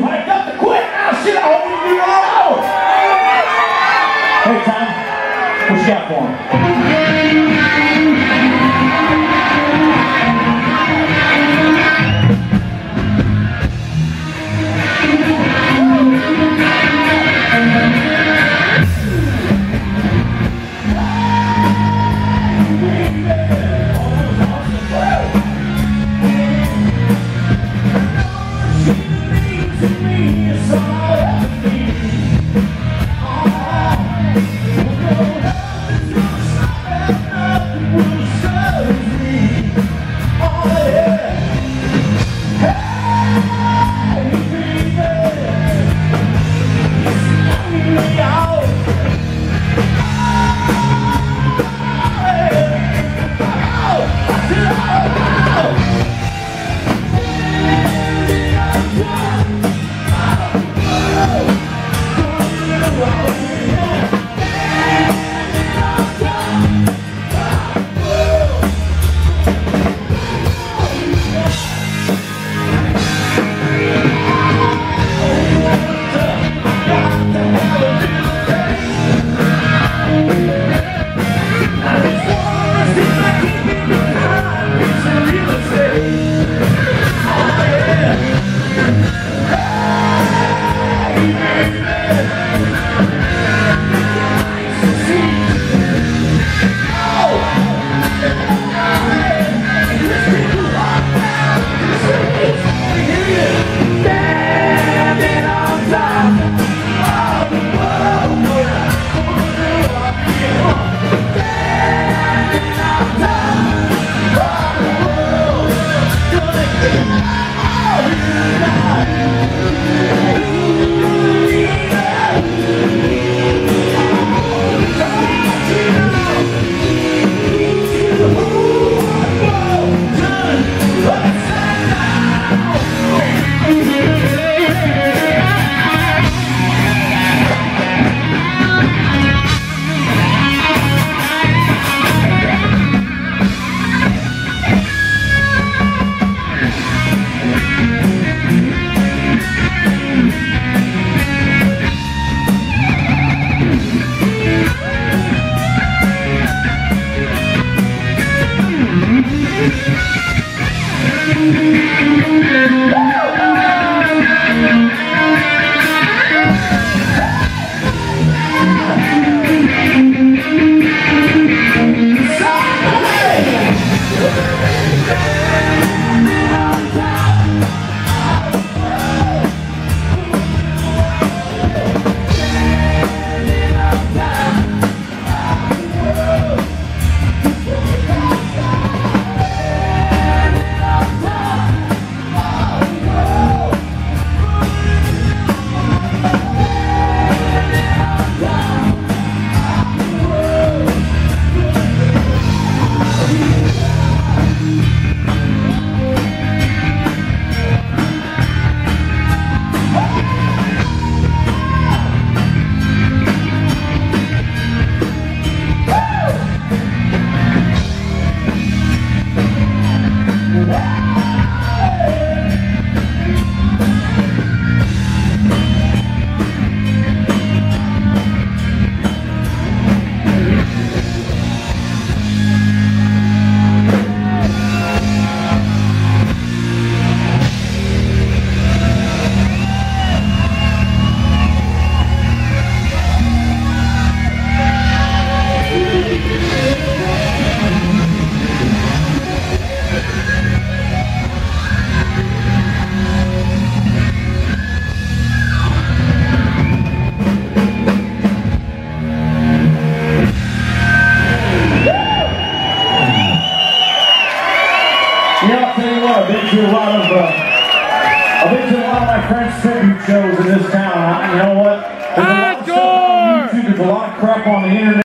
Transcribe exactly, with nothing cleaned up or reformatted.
I got to quit now. Shit, I hope you do all. Hey, Tom, what you got for him? I've been to a lot of, uh, I've been to a lot of my friends' tribute shows in this town. I, you know what? There's a lot of stuff on YouTube. There's a lot of crap on the internet.